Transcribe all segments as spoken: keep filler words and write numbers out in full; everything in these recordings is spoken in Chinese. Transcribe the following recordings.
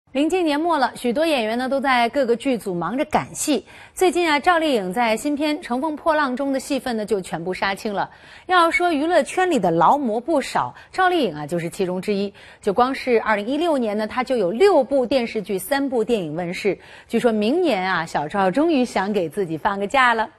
临近年末了，许多演员呢都在各个剧组忙着赶戏。最近啊，赵丽颖在新片《乘风破浪》中的戏份呢就全部杀青了。要说娱乐圈里的劳模不少，赵丽颖啊就是其中之一。就光是二零一六年呢，她就有六部电视剧、三部电影问世。据说明年啊，小赵终于想给自己放个假了。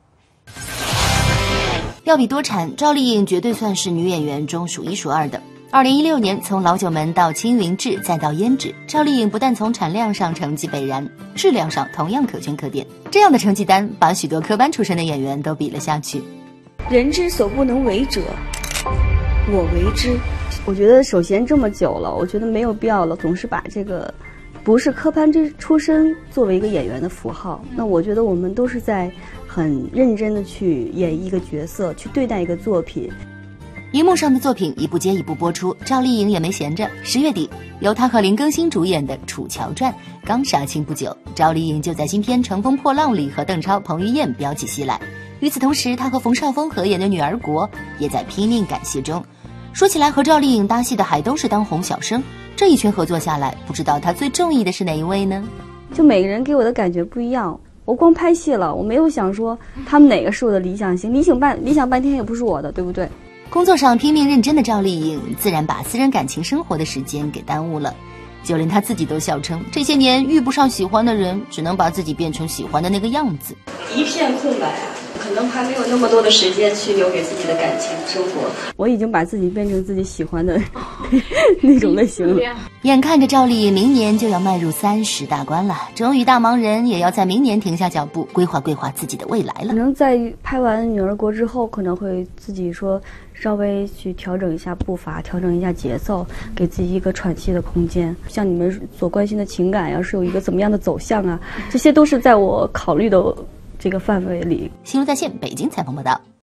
要比多产，赵丽颖绝对算是女演员中数一数二的。二零一六年，从老九门到青云志再到胭脂，赵丽颖不但从产量上成绩斐然，质量上同样可圈可点。这样的成绩单把许多科班出身的演员都比了下去。 人之所不能为者，我为之。我觉得首先这么久了，我觉得没有必要了，总是把这个不是科班之出身作为一个演员的符号。那我觉得我们都是在很认真的去演绎一个角色，去对待一个作品。 荧幕上的作品一部接一部播出，赵丽颖也没闲着。十月底，由她和林更新主演的《楚乔传》刚杀青不久，赵丽颖就在新片《乘风破浪》里和邓超、彭于晏飙起戏来。与此同时，她和冯绍峰合演的《女儿国》也在拼命赶戏中。说起来，和赵丽颖搭戏的还都是当红小生。这一圈合作下来，不知道她最中意的是哪一位呢？ 就每个人给我的感觉不一样。我光拍戏了，我没有想说他们哪个是我的理想型，理想半理想半天也不是我的，对不对？ 工作上拼命认真的赵丽颖，自然把私人感情生活的时间给耽误了。就连她自己都笑称，这些年遇不上喜欢的人，只能把自己变成喜欢的那个样子。 一片空白啊，可能还没有那么多的时间去留给自己的感情生活。我已经把自己变成自己喜欢的那种类型了。 眼看着赵丽颖明年就要迈入三十大关了，终于大忙人也要在明年停下脚步，规划规划自己的未来了。 可能在拍完《女儿国》之后，可能会自己说稍微去调整一下步伐，调整一下节奏，给自己一个喘息的空间。像你们所关心的情感呀，是有一个怎么样的走向啊，这些都是在我考虑的这个范围里。 新闻在线，北京采访报道。